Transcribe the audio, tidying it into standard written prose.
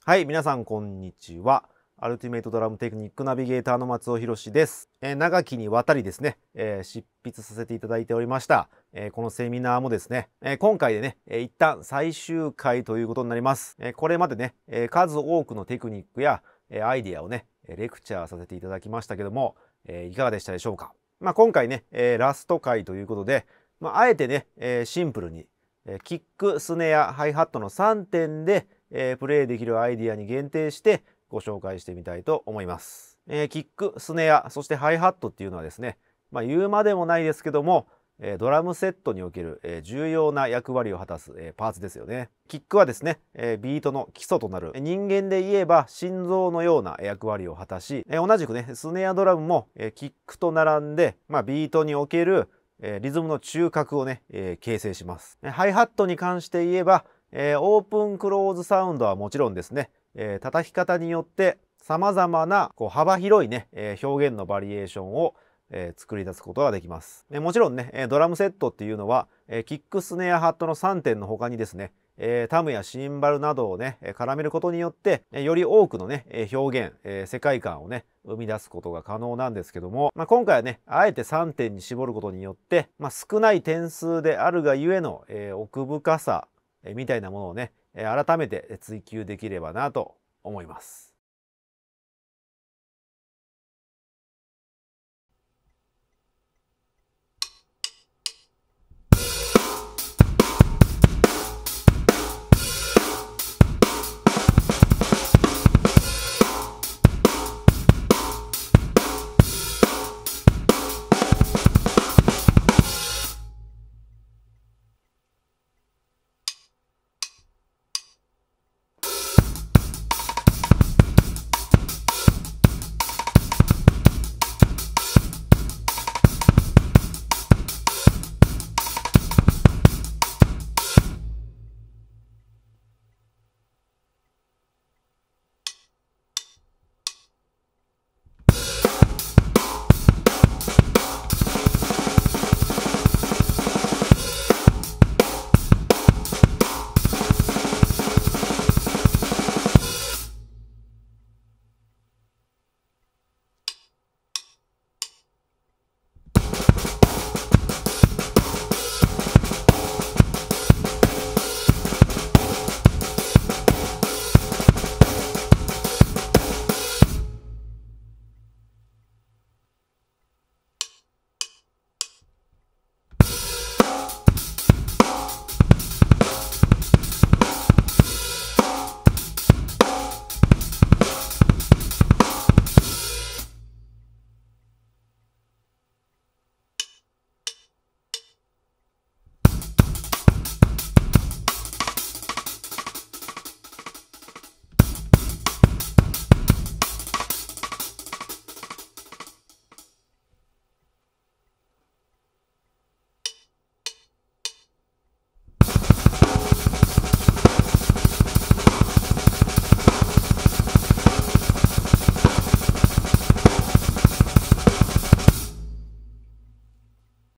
はい、皆さんこんにちは。アルティメイトドラムテクニックナビゲーターの松尾博です。長きにわたりですね、執筆させていただいておりました、このセミナーもですね、今回でね、一旦最終回ということになります。これまでね、数多くのテクニックや、アイディアをね、レクチャーさせていただきましたけども、いかがでしたでしょうか。今回ね、ラスト回ということで、あえてね、シンプルに、キック、スネア、ハイハットの3点で、プレイできるアイディアに限定してご紹介してみたいと思います。キック、スネア、そしてハイハットっていうのはですね、言うまでもないですけども、ドラムセットにおける重要な役割を果たすパーツですよね。キックはですね、ビートの基礎となる人間で言えば心臓のような役割を果たし、同じくね、スネアドラムもキックと並んで、ビートにおけるリズムの中核をね、形成します。ハイハットに関して言えば、オープンクローズサウンドはもちろんですね、叩き方によって様々な幅広いね、表現のバリエーションを作り出すことができます。もちろんね、ドラムセットっていうのは、キック、スネア、ハットの3点の他にですね、タムやシンバルなどをね、絡めることによって、より多くのね、表現、世界観をね、生み出すことが可能なんですけども、今回はね、あえて3点に絞ることによって、少ない点数であるがゆえの、奥深さ、みたいなものをね、改めて追求できればなと思います。